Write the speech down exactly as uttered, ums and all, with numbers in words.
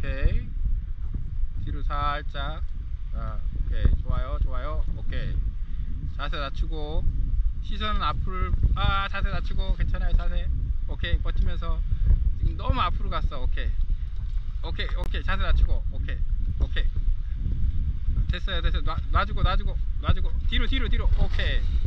오케이. 뒤로 살짝. 자, 오케이. 좋아요, 좋아요. 오케이. 자세 낮추고, 시선은 앞을, 아, 자세 낮추고, 괜찮아요, 자세. 오케이. 버티면서. 지금 너무 앞으로 갔어. 오케이. 오케이, 오케이. 자세 낮추고, 오케이. 오케이. 됐어요, 됐어요. 놔, 놔주고, 놔주고, 놔주고. 뒤로, 뒤로, 뒤로. 오케이.